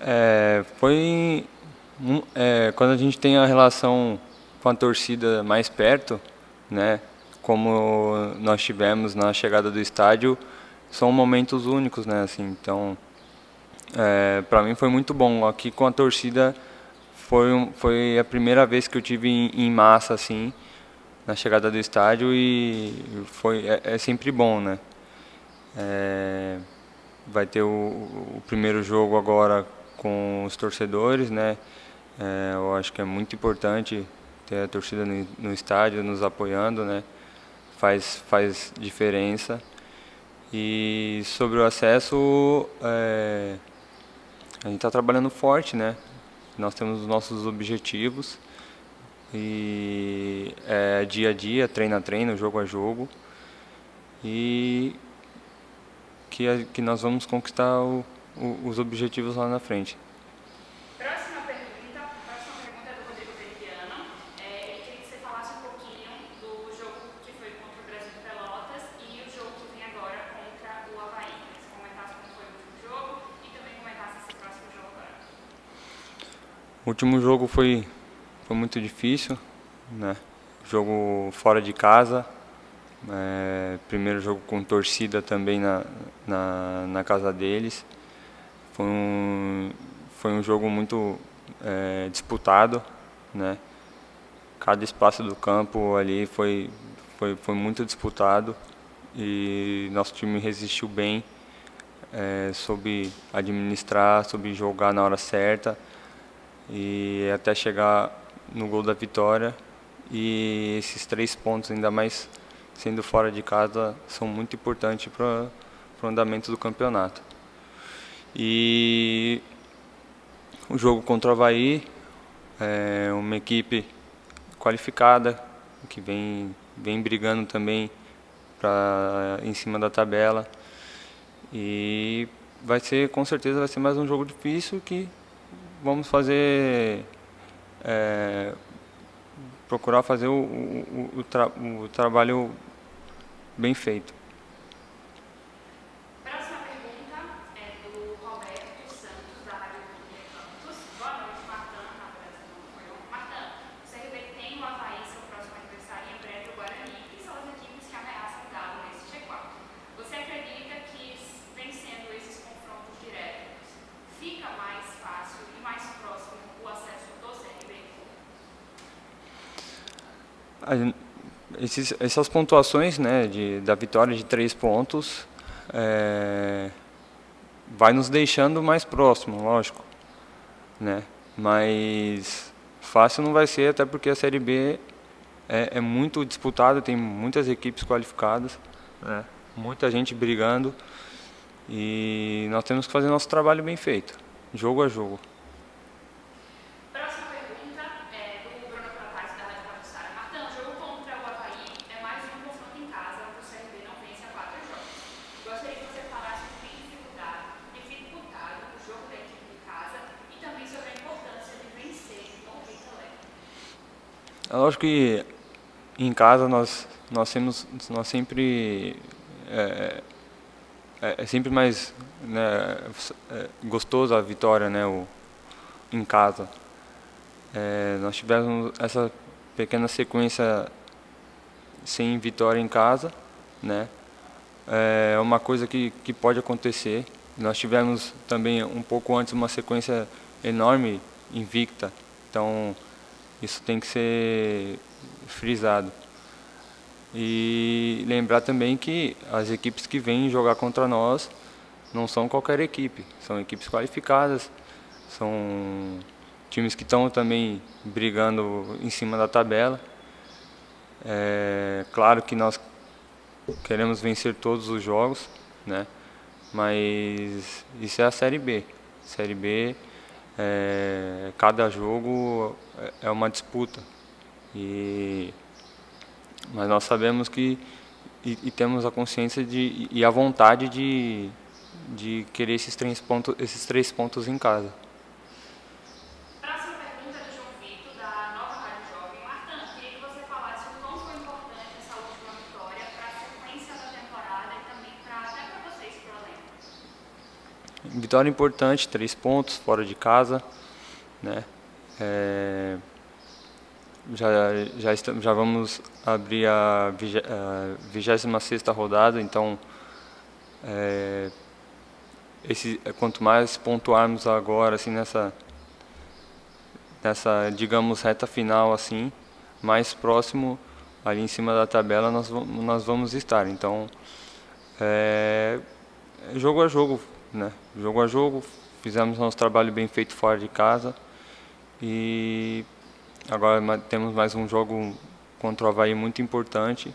Foi quando a gente tem a relação com a torcida mais perto, né? Como nós tivemos na chegada do estádio, são momentos únicos, né? Assim, então, para mim foi muito bom. Aqui com a torcida foi a primeira vez que eu tive em massa assim na chegada do estádio e é sempre bom, né? É, vai ter o primeiro jogo agora com os torcedores, né? Eu acho que é muito importante ter a torcida no estádio nos apoiando, né? Faz diferença. E sobre o acesso, a gente está trabalhando forte, né? Nós temos os nossos objetivos e é dia a dia, treino a treino, jogo a jogo e que nós vamos conquistar os objetivos lá na frente. Próxima pergunta é do Rodrigo Veridiano. Ele queria que você falasse um pouquinho do jogo que foi contra o Brasil de Pelotas e o jogo que vem agora contra o Avaí. Que você comentasse como foi o último jogo e também comentasse esse próximo jogo agora. O último jogo foi muito difícil, né? Jogo fora de casa, primeiro jogo com torcida também na casa deles. Foi um jogo muito disputado, né? Cada espaço do campo ali foi muito disputado e nosso time resistiu bem, soube administrar, soube jogar na hora certa e até chegar no gol da vitória. E esses 3 pontos, ainda mais sendo fora de casa, são muito importantes para o andamento do campeonato. E o jogo contra o Avaí é uma equipe qualificada que vem brigando também em cima da tabela. E com certeza vai ser mais um jogo difícil que vamos procurar fazer o trabalho bem feito. Próxima pergunta é do Roberto Santos, da Rádio Cultura Campos. Boa noite, Martan. Martan, o CRB tem o Avaí, seu próximo adversário, em breve o Guarani, que são as equipes que ameaçam Galo nesse G4. Você acredita que, vencendo esses confrontos diretos, fica mais fácil e mais próximo o acesso do CRB? Essas pontuações, né, da vitória de 3 pontos vai nos deixando mais próximo, lógico, né? Mas fácil não vai ser, até porque a Série B é muito disputada, tem muitas equipes qualificadas, né? Muita gente brigando e nós temos que fazer nosso trabalho bem feito, jogo a jogo. Próxima pergunta é do Bruno Protásio, da Rádio Capuçara. Martão, o jogo contra o Avaí é mais um confronto em casa, onde o CRB não vence há 4 jogos. Gostaria que você falasse o que tem dificultado o jogo da equipe de casa e também sobre a importância de vencer no Vita Leve. É lógico que em casa nós sempre é sempre mais, né, gostoso a vitória, né, em casa. Nós tivemos essa pequena sequência sem vitória em casa, né? É uma coisa que pode acontecer. Nós tivemos também um pouco antes uma sequência enorme invicta, então isso tem que ser frisado. E lembrar também que as equipes que vêm jogar contra nós não são qualquer equipe, são equipes qualificadas, são times que estão também brigando em cima da tabela. É claro que nós queremos vencer todos os jogos, né? Mas isso é a Série B. Série B, cada jogo é uma disputa. Mas nós sabemos e temos a consciência e a vontade de querer esses 3 pontos em casa. Próxima pergunta é do João Vitor, da Nova Rádio Jovem. Martão, queria que você falasse o quão foi importante essa última vitória para a sequência da temporada e também até para vocês, para o elenco. Vitória importante, 3 pontos fora de casa, né? Já vamos abrir a 26ª rodada, então quanto mais pontuarmos agora assim nessa digamos reta final assim, mais próximo ali em cima da tabela nós vamos estar. Então jogo a jogo, né? Jogo a jogo, fizemos nosso trabalho bem feito fora de casa e agora temos mais um jogo contra o Avaí muito importante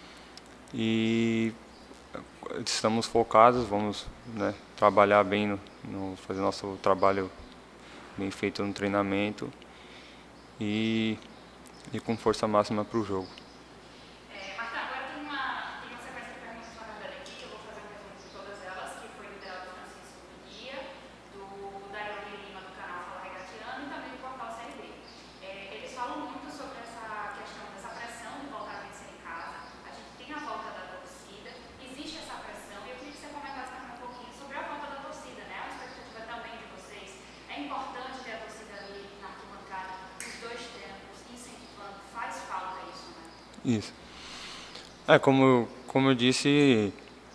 e estamos focados, vamos, né, trabalhar bem, fazer nosso trabalho bem feito no treinamento e com força máxima para o jogo. Marta, agora tem uma sequência de perguntas na verdade aqui, que eu vou fazer um resumo de todas elas, que foi liderado do Francisco Guia, do Daiane Lima, do canal Fala Regateando, e também do portal Série B. Eles falam muito sobre essa questão dessa pressão de voltar a vencer em casa. A gente tem a volta da torcida, existe essa pressão, e eu queria que você comentasse também um pouquinho sobre a volta da torcida, né? A expectativa também de vocês. É importante ter a torcida ali na arquibancada, os dois tempos, incentivando, faz falta isso, né? Isso. Como eu disse,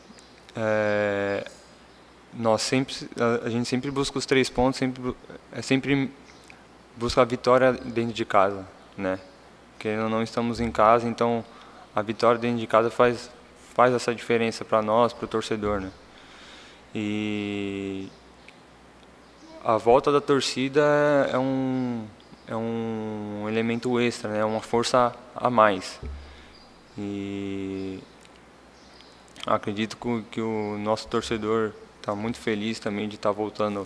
a gente sempre busca os 3 pontos, sempre busca a vitória dentro de casa, né? Porque não estamos em casa, então a vitória dentro de casa faz essa diferença para nós, para o torcedor, né? E a volta da torcida é um elemento extra, né? É uma força a mais. E acredito que o nosso torcedor está muito feliz também de estar voltando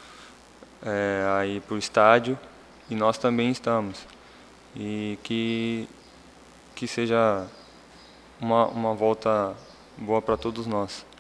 aí para o estádio, e nós também estamos. E que seja uma volta boa para todos nós.